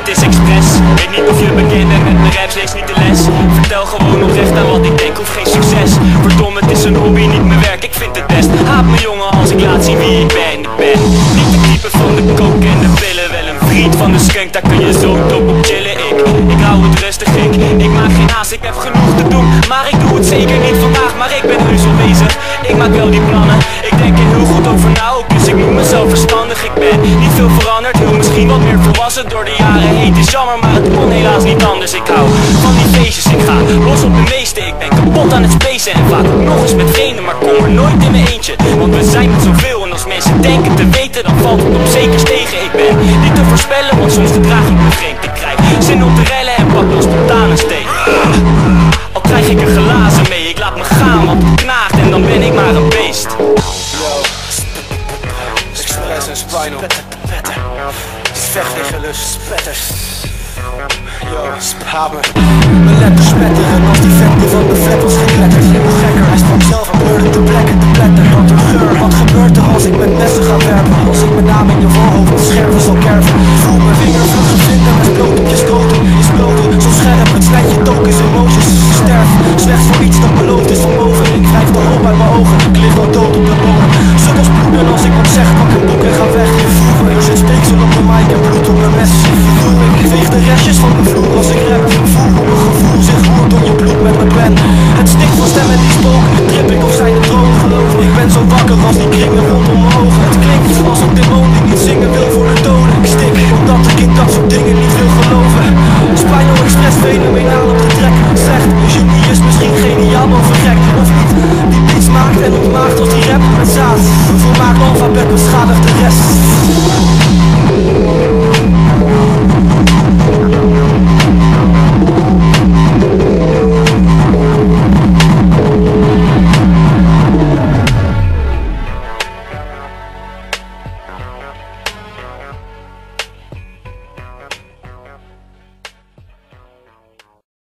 het is expres. Weet niet of je bekend bent met mijn raps, lees niet de les. Vertel gewoon oprecht aan wat ik denk, hoef geen succes. Verdomme, het is een hobby, niet mijn werk, ik vind het best. Haat me jongen als ik laat zien wie ik ben. Ik ben niet de type van de coke en de pillen. Wel een vriend van de skunk, daar kun je zo dope op chillen. Ik hou het rustig, ik maak geen haast, ik heb genoeg te doen. Maar ik doe het zeker niet vandaag, maar ik ben heus al bezig. Ik maak wel die plannen, ik denk er heel goed over na ook. Dus ik noem mezelf verstandig, ik ben niet veel veranderd. Heel misschien wat meer volwassen door de jaren heen. Het is jammer, maar het kon helaas niet anders. Ik hou van die feestjes, ik ga los op de meeste. Ik ben kapot aan het spacen en vaak ook nog eens met vrienden. Maar kom er nooit in mijn eentje, want we zijn met zoveel. En als mensen denken te weten, dan valt het op zekers tegen. Ik ben niet te voorspellen, want soms gedraag ik me vreemd. Ik krijg zin om te rellen en pak dan spontaan een steek. Al krijg ik er glazen mee, ik laat me gaan, want het knaagt en dan ben ik maar een beest. Yo, Express en Spinal. Vechtligelust, spetters. Yo, spamen. Mijn letters spetteren